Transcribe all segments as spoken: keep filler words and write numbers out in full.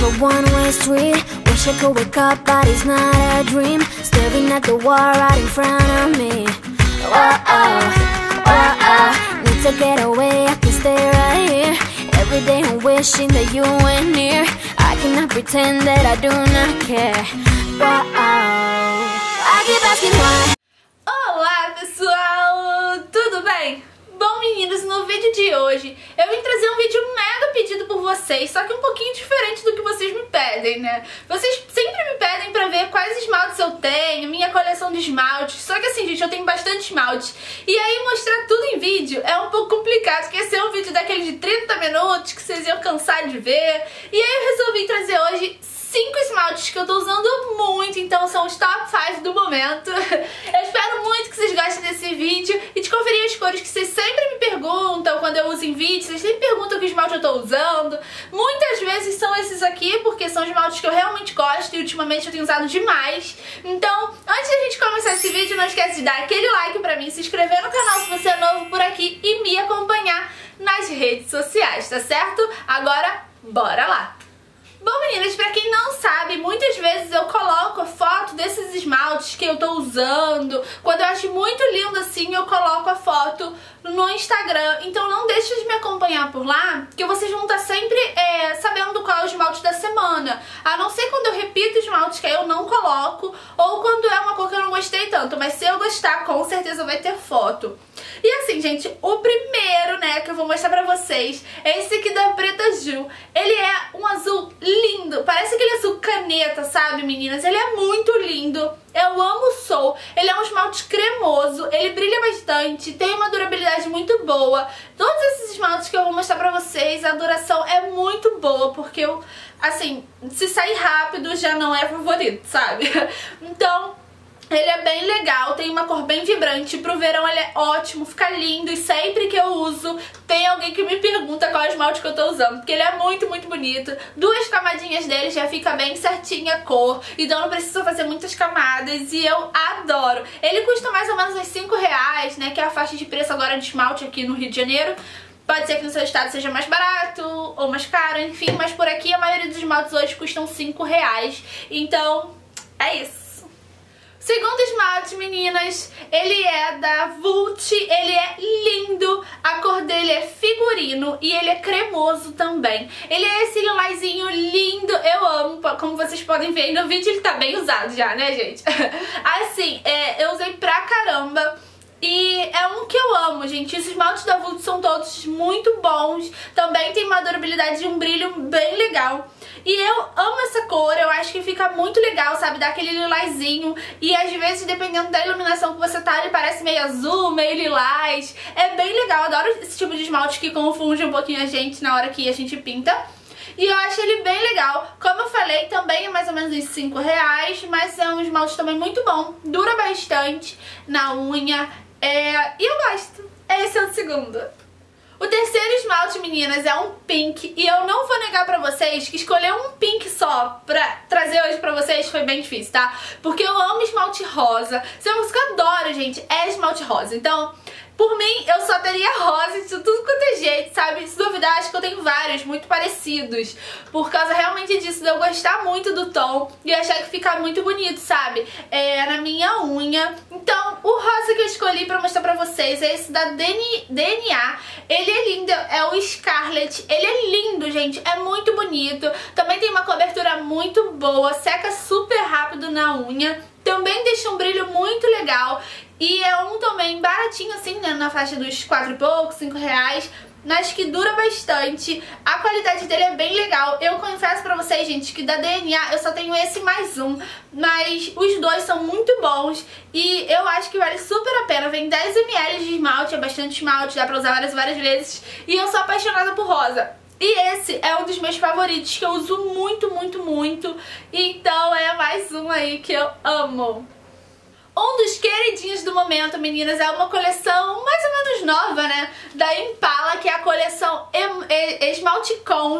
a one-way street. Wish I could wake up, but it's not a dream. Staring at the wall right in front of me. Oh-oh, oh-oh. Need to get away, I can stay right here. Every day I'm wishing that you were near. I cannot pretend that I do not care. Oh-oh. I keep asking why. Olá pessoal, tudo bem? Bom meninos, no vídeo de hoje eu vim trazer um vídeo mega pedido por vocês, só que um pouquinho diferente do que vocês me pedem, né? Vocês sempre me pedem pra ver quais esmaltes eu tenho, minha coleção de esmaltes, só que assim gente, eu tenho bastante esmalte. E aí mostrar tudo em vídeo é um pouco complicado, porque esse é um vídeo daquele de trinta minutos que vocês iam cansar de ver. E aí eu resolvi trazer hoje cinco esmaltes que eu tô usando muito, então são os top cinco do momento. Eu espero muito que vocês gostem desse vídeo e de conferir as cores que vocês sempre me perguntam quando eu uso em vídeo. Vocês sempre perguntam que esmalte eu tô usando. Muitas vezes são esses aqui, porque são esmaltes que eu realmente gosto e ultimamente eu tenho usado demais. Então, antes da gente começar esse vídeo, não esquece de dar aquele like pra mim, se inscrever no canal se você é novo por aqui e me acompanhar nas redes sociais, tá certo? Agora, bora lá! Bom meninas, pra quem não sabe, muitas vezes eu coloco a foto desses esmaltes que eu tô usando. Quando eu acho muito lindo assim, eu coloco a foto no Instagram. Então não deixe de me acompanhar por lá, que vocês vão estar sempre é, sabendo qual é o esmalte da semana. A não ser quando eu repito esmaltes que eu não coloco, ou quando é uma cor que eu não gostei tanto. Mas se eu gostar, com certeza vai ter foto. E assim, gente, o primeiro, né, que eu vou mostrar pra vocês é esse aqui da Preta Gil. Ele é um azul lindo, parece aquele azul caneta, sabe, meninas? Ele é muito lindo, eu amo o Soul. Ele é um esmalte cremoso, ele brilha bastante, tem uma durabilidade muito boa. Todos esses esmaltes que eu vou mostrar pra vocês, a duração é muito boa, porque eu, assim, se sair rápido já não é favorito, sabe? Então ele é bem legal, tem uma cor bem vibrante. Pro verão ele é ótimo, fica lindo. E sempre que eu uso, tem alguém que me pergunta qual é o esmalte que eu tô usando, porque ele é muito, muito bonito. Duas camadinhas dele já fica bem certinha a cor, então não precisa fazer muitas camadas. E eu adoro. Ele custa mais ou menos uns cinco reais, né, que é a faixa de preço agora de esmalte aqui no Rio de Janeiro. Pode ser que no seu estado seja mais barato ou mais caro, enfim. Mas por aqui a maioria dos esmaltes hoje custam cinco reais. Então, é isso. Segundo esmalte, meninas, ele é da Vult, ele é lindo, a cor dele é figurino e ele é cremoso também. Ele é esse lilazinho lindo, eu amo, como vocês podem ver aí no vídeo ele tá bem usado já, né, gente? Assim, é, eu usei pra caramba. E é um que eu amo, gente. Os esmaltes da Vult são todos muito bons. Também tem uma durabilidade e um brilho bem legal. E eu amo essa cor, eu acho que fica muito legal, sabe? Dá aquele lilazinho. E às vezes, dependendo da iluminação que você tá, ele parece meio azul, meio lilás. É bem legal, eu adoro esse tipo de esmalte que confunde um pouquinho a gente na hora que a gente pinta. E eu acho ele bem legal. Como eu falei, também é mais ou menos uns cinco reais. Mas é um esmalte também muito bom. Dura bastante na unha. É, e eu gosto. Esse é o segundo. O terceiro esmalte, meninas, é um pink. E eu não vou negar pra vocês que escolher um pink só pra trazer hoje pra vocês foi bem difícil, tá? Porque eu amo esmalte rosa. Se é uma coisa que eu adoro, gente, é esmalte rosa. Então, por mim, eu só teria rosa de tudo quanto é jeito, sabe? Se duvidar, acho que eu tenho vários muito parecidos. Por causa realmente disso, de eu gostar muito do tom e achar que fica muito bonito, sabe? É, na minha unha. Então, o rosa que eu escolhi pra mostrar pra vocês é esse da D N A. Ele é lindo, é o Scarlet. Ele é lindo, gente, é muito bonito. Também tem uma cobertura muito boa, seca super rápido na unha. Também deixa um brilho muito legal. E é um também baratinho assim, né, na faixa dos quatro e pouco, cinco reais. Mas que dura bastante. A qualidade dele é bem legal. Eu confesso pra vocês, gente, que da D N A eu só tenho esse mais um. Mas os dois são muito bons. E eu acho que vale super a pena. Vem dez mililitros de esmalte, é bastante esmalte, dá pra usar várias várias vezes. E eu sou apaixonada por rosa. E esse é um dos meus favoritos, que eu uso muito, muito, muito. Então é mais um aí que eu amo. Um dos queridinhos do momento, meninas, é uma coleção mais ou menos nova, né? Da Impala, que é a coleção Esmalte Cons.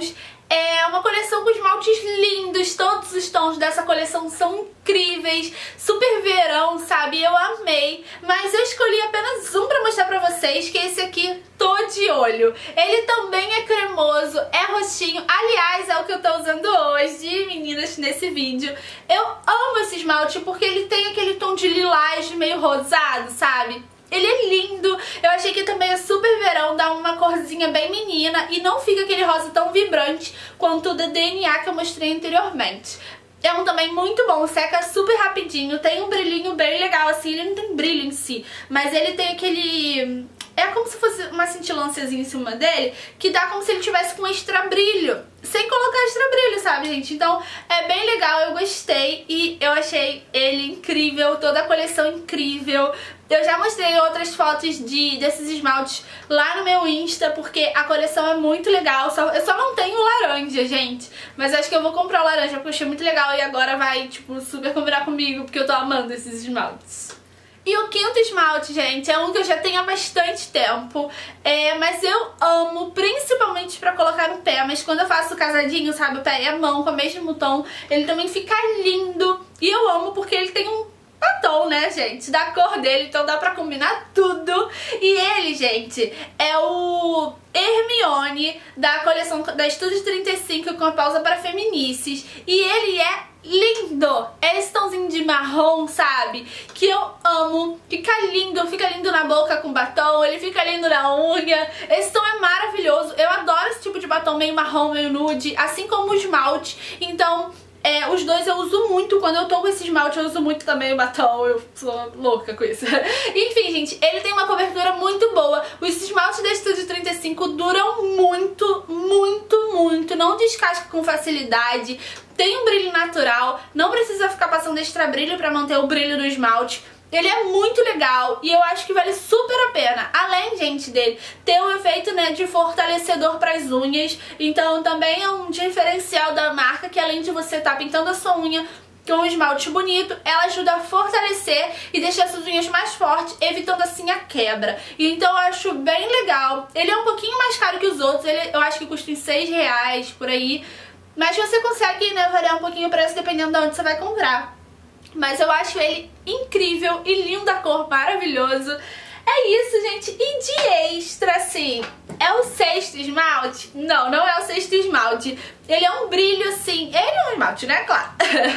É uma coleção com esmaltes lindos, todos os tons dessa coleção são incríveis, super verão, sabe? Eu amei, mas eu escolhi apenas um pra mostrar pra vocês, que é esse aqui, Tô de Olho. Ele também é cremoso, é roxinho, aliás, é o que eu tô usando hoje, meninas, nesse vídeo. Eu amo esse esmalte porque ele tem aquele tom de lilás meio rosado, sabe? Ele é lindo, eu achei que também é super verão, dá uma corzinha bem menina e não fica aquele rosa tão vibrante quanto o da D N A que eu mostrei anteriormente. É um também muito bom, seca super rapidinho, tem um brilhinho bem legal assim, ele não tem brilho em si, mas ele tem aquele... é como se fosse uma cintilânciazinha em cima dele, que dá como se ele tivesse com extra brilho, sem colocar extra brilho, sabe, gente? Então é bem legal, eu gostei e eu achei ele incrível, toda a coleção incrível. Eu já mostrei outras fotos de, desses esmaltes lá no meu Insta, porque a coleção é muito legal. Só, eu só não tenho laranja, gente. Mas acho que eu vou comprar o laranja, porque eu achei muito legal e agora vai, tipo, super combinar comigo, porque eu tô amando esses esmaltes. E o quinto esmalte, gente, é um que eu já tenho há bastante tempo, é, mas eu amo, principalmente pra colocar no pé, mas quando eu faço casadinho, sabe, o pé e a mão com o mesmo tom, ele também fica lindo. E eu amo porque ele tem um batom, né, gente, da cor dele, então dá pra combinar tudo. E ele, gente, é o Hermione da coleção da Estúdio trinta e cinco com a pausa para feminices. E ele é lindo, é esse tomzinho de marrom, sabe, que eu amo, fica lindo, fica lindo na boca com batom, ele fica lindo na unha, esse tom é maravilhoso, eu adoro esse tipo de batom meio marrom, meio nude, assim como o esmalte, então... É, os dois eu uso muito, quando eu tô com esse esmalte eu uso muito também o batom, eu sou louca com isso. Enfim, gente, ele tem uma cobertura muito boa, os esmaltes da Estúdio trinta e cinco duram muito, muito, muito, não descasca com facilidade, tem um brilho natural, não precisa ficar passando extra brilho pra manter o brilho do esmalte. Ele é muito legal e eu acho que vale super a pena. Além, gente, dele ter um efeito, né, de fortalecedor para as unhas. Então também é um diferencial da marca, que além de você estar tá pintando a sua unha com um esmalte bonito, ela ajuda a fortalecer e deixar suas unhas mais fortes, evitando assim a quebra. Então eu acho bem legal. Ele é um pouquinho mais caro que os outros, ele, eu acho que custa uns seis reais por aí. Mas você consegue, né, variar um pouquinho o preço dependendo de onde você vai comprar. Mas eu acho ele incrível e lindo, a cor, maravilhoso. É isso, gente. E de extra, assim, é o sexto esmalte? Não, não é o sexto esmalte. Ele é um brilho, assim... Ele é um esmalte, né? Claro.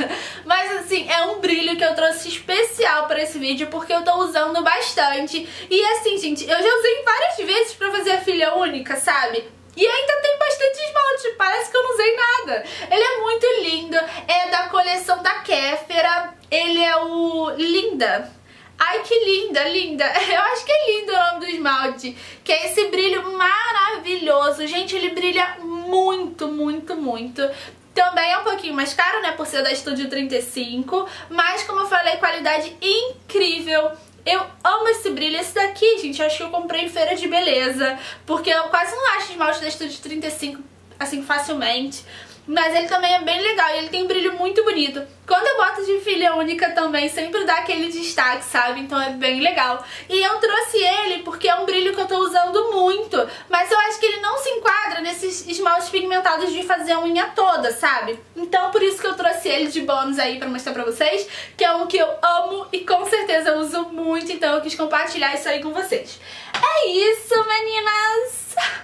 Mas, assim, é um brilho que eu trouxe especial pra esse vídeo, porque eu tô usando bastante. E, assim, gente, eu já usei várias vezes pra fazer a filha única, sabe? E ainda tem bastante esmalte, parece que eu não usei nada. Ele é muito lindo, é da coleção da Kéfera, ele é o Linda. Ai, que linda, linda. Eu acho que é lindo o nome do esmalte, que é esse brilho maravilhoso. Gente, ele brilha muito, muito, muito. Também é um pouquinho mais caro, né, por ser da Estúdio trinta e cinco, mas como eu falei, qualidade incrível. Eu amo esse brilho. Esse daqui, gente, eu acho que eu comprei em feira de beleza, porque eu quase não acho esmalte da Estúdio trinta e cinco assim facilmente. Mas ele também é bem legal e ele tem um brilho muito bonito. Quando eu boto de filha única também, sempre dá aquele destaque, sabe? Então é bem legal. E eu trouxe ele porque é um brilho que eu tô usando muito, mas eu acho que ele não se enquadra nesses esmaltes pigmentados de fazer a unha toda, sabe? Então por isso que eu trouxe ele de bônus aí pra mostrar pra vocês, que é um que eu amo e com certeza eu uso muito, então eu quis compartilhar isso aí com vocês. É isso, meninas!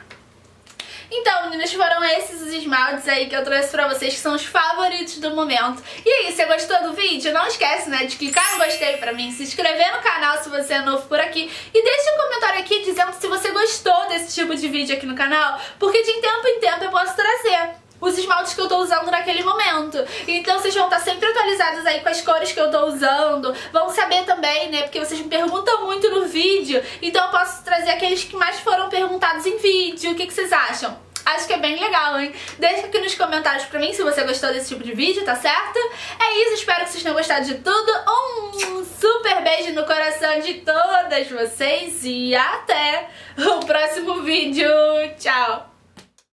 Então, meninas, foram esses os esmaltes aí que eu trouxe pra vocês, que são os favoritos do momento. E aí, você gostou do vídeo? Não esquece, né, de clicar no gostei pra mim, se inscrever no canal se você é novo por aqui e deixa um comentário aqui dizendo se você gostou desse tipo de vídeo aqui no canal, porque de tempo em tempo eu posso trazer os esmaltes que eu tô usando naquele momento. Então vocês vão estar sempre atualizados aí com as cores que eu tô usando. Vão saber também, né, porque vocês me perguntam muito no vídeo, então eu posso trazer aqueles que mais foram perguntados em vídeo. O que que vocês acham? Acho que é bem legal, hein? Deixa aqui nos comentários pra mim se você gostou desse tipo de vídeo, tá certo? É isso, espero que vocês tenham gostado de tudo. Um super beijo no coração de todas vocês e até o próximo vídeo. Tchau!